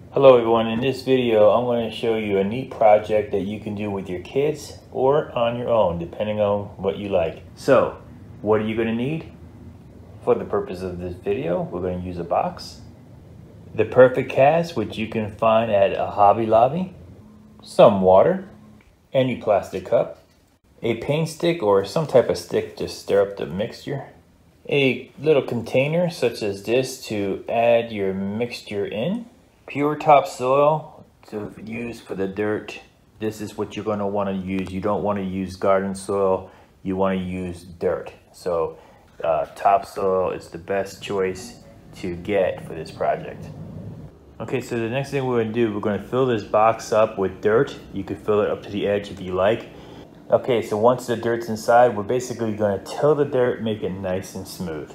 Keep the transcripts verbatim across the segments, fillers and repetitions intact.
Hello everyone, in this video I'm going to show you a neat project that you can do with your kids or on your own depending on what you like. So what are you going to need? For the purpose of this video we're going to use a box, the perfect cast which you can find at a Hobby Lobby, some water, any plastic cup, a paint stick or some type of stick to stir up the mixture, a little container such as this to add your mixture in, pure topsoil to use for the dirt. This is what you're going to want to use. You don't want to use garden soil, you want to use dirt. So uh, topsoil is the best choice to get for this project. Okay, so the next thing we're going to do, we're going to fill this box up with dirt. You could fill it up to the edge if you like. Okay, so once the dirt's inside, we're basically going to till the dirt, make it nice and smooth.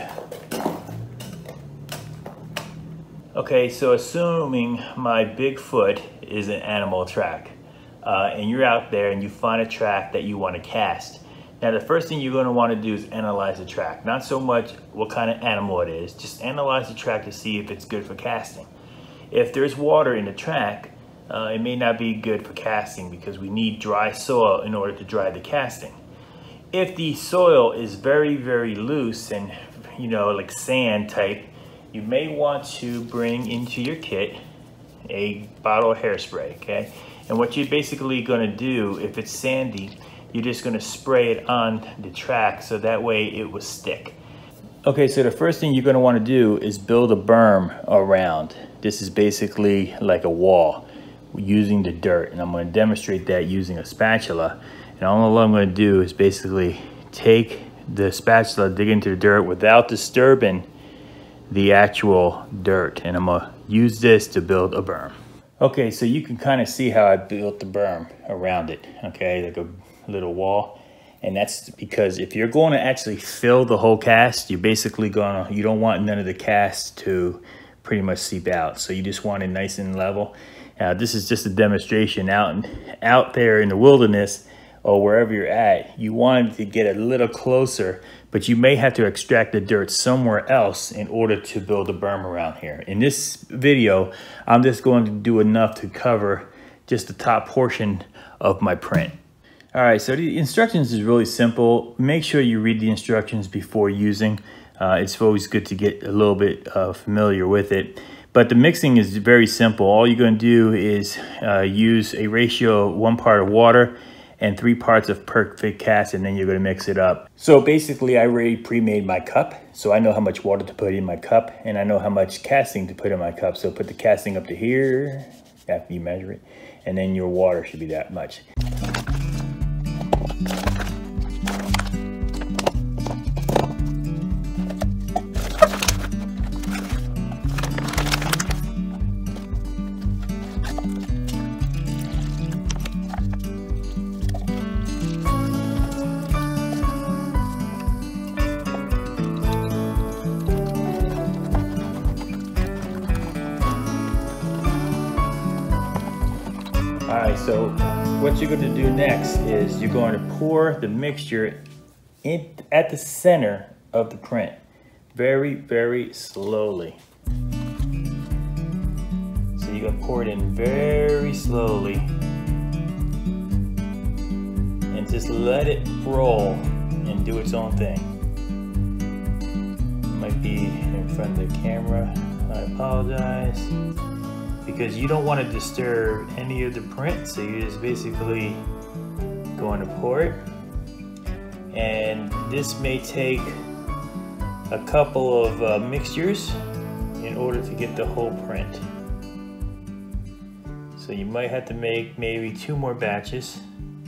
Okay, so assuming my big foot is an animal track, uh, and you're out there and you find a track that you want to cast. Now the first thing you're going to want to do is analyze the track. Not so much what kind of animal it is, just analyze the track to see if it's good for casting. If there's water in the track, uh, it may not be good for casting because we need dry soil in order to dry the casting. If the soil is very, very loose and, you know, like sand type, you may want to bring into your kit a bottle of hairspray, okay? And what you're basically gonna do, if it's sandy, you're just gonna spray it on the track so that way it will stick. Okay, so the first thing you're gonna wanna do is build a berm around. This is basically like a wall using the dirt, and I'm gonna demonstrate that using a spatula. And all I'm gonna do is basically take the spatula, dig into the dirt without disturbing the actual dirt, and I'm gonna use this to build a berm. Okay, so you can kind of see how I built the berm around it, okay, like a little wall. And that's because if you're going to actually fill the whole cast, you're basically gonna, you don't want none of the cast to pretty much seep out. So you just want it nice and level. Now this is just a demonstration out, in, out there in the wilderness or wherever you're at. You want to get a little closer, but you may have to extract the dirt somewhere else in order to build a berm around here. In this video, I'm just going to do enough to cover just the top portion of my print. All right, so the instructions is really simple. Make sure you read the instructions before using. Uh, it's always good to get a little bit uh, familiar with it. But the mixing is very simple. All you're going to do is uh, use a ratio of one part of water and three parts of perfect cast, and then you're gonna mix it up. So basically I already pre-made my cup, so I know how much water to put in my cup, and I know how much casting to put in my cup. So put the casting up to here, after you measure it, and then your water should be that much. All right, so what you're going to do next is you're going to pour the mixture in at the center of the print, very, very slowly. So you're going to pour it in very slowly and just let it roll and do its own thing. It might be in front of the camera, I apologize. Because you don't want to disturb any of the print, so you're just basically going to pour it. And this may take a couple of uh, mixtures in order to get the whole print. So you might have to make maybe two more batches.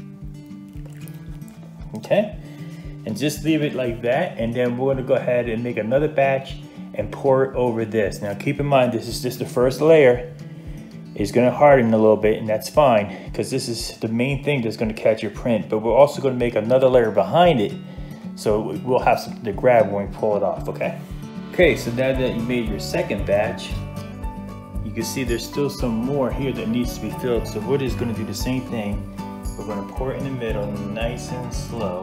Okay? And just leave it like that, and then we're going to go ahead and make another batch and pour it over this. Now keep in mind, this is just the first layer. It's going to harden a little bit, and that's fine because this is the main thing that's going to catch your print. But we're also going to make another layer behind it, so we'll have something to grab when we pull it off. Okay. Okay. So now that you made your second batch, you can see there's still some more here that needs to be filled. So we're just going to do the same thing. We're going to pour it in the middle, nice and slow.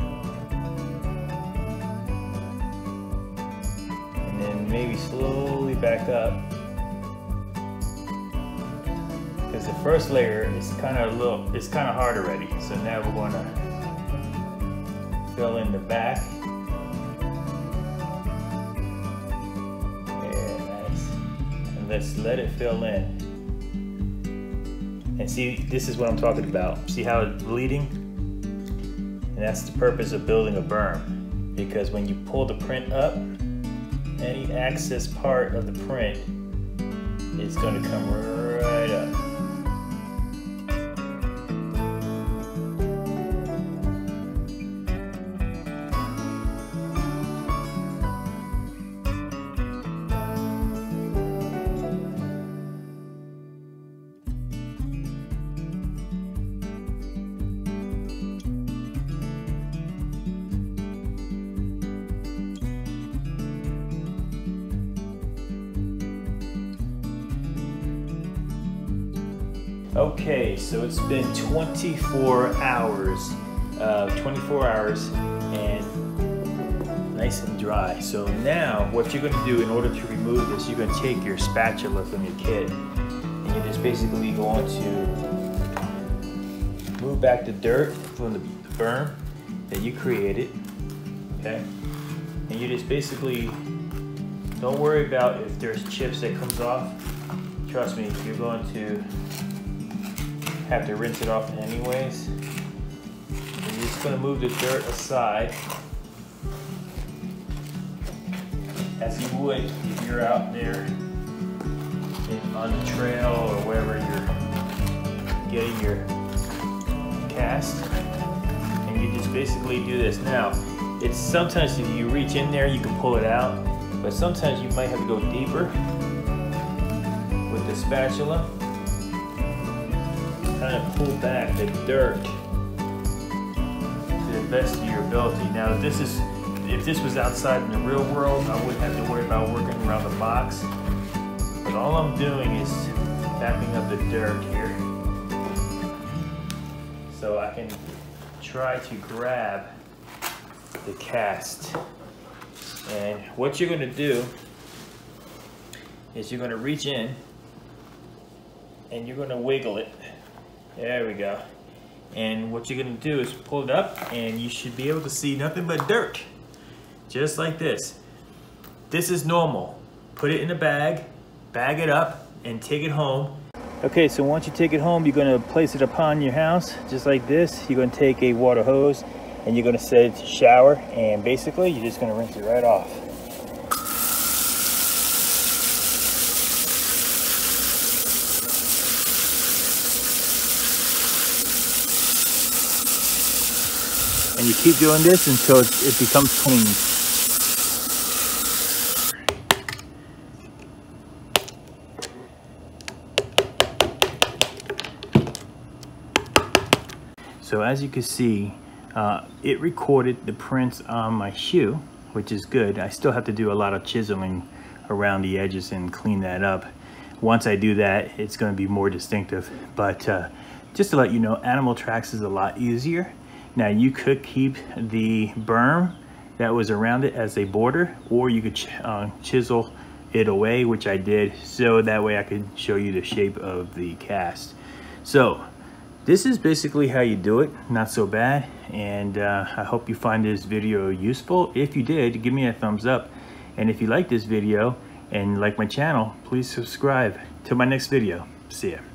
And then maybe slowly it back up, because the first layer is kind of a little, it's kind of hard already. So now we're going to fill in the back. Yeah, nice. And let's let it fill in. And see, this is what I'm talking about. See how it's bleeding? And that's the purpose of building a berm. Because when you pull the print up, any excess part of the print is going to come right up. Okay, so it's been twenty-four hours, uh, twenty-four hours, and nice and dry. So now, what you're going to do in order to remove this, you're going to take your spatula from your kit, and you're just basically going to move back the dirt from the, the berm that you created. Okay, and you just basically don't worry about if there's chips that comes off. Trust me, you're going to have to rinse it off anyways. And you're just going to move the dirt aside as you would if you're out there in, on the trail or wherever you're getting your cast. And you just basically do this. Now, it's sometimes if you reach in there you can pull it out, but sometimes you might have to go deeper with the spatula. Kind of pull back the dirt to the best of your ability. Now, if this is if this was outside in the real world, I wouldn't have to worry about working around the box. But all I'm doing is backing up the dirt here, so I can try to grab the cast. And what you're going to do is you're going to reach in and you're going to wiggle it. There we go. And what you're gonna do is pull it up and you should be able to see nothing but dirt. Just like this. This is normal. Put it in a bag, bag it up, and take it home. Okay, so once you take it home, you're gonna place it upon your house, just like this. You're gonna take a water hose and you're gonna set it to shower, and basically you're just gonna rinse it right off. And you keep doing this until it, it becomes clean. So as you can see, uh, it recorded the prints on my shoe, which is good. I still have to do a lot of chiseling around the edges and clean that up. Once I do that, it's going to be more distinctive. But uh, just to let you know, animal tracks is a lot easier. Now, you could keep the berm that was around it as a border, or you could ch uh, chisel it away, which I did, so that way I could show you the shape of the cast. So this is basically how you do it. Not so bad, and uh, I hope you find this video useful. If you did, give me a thumbs up, and if you like this video and like my channel, please subscribe. Till my next video. See ya.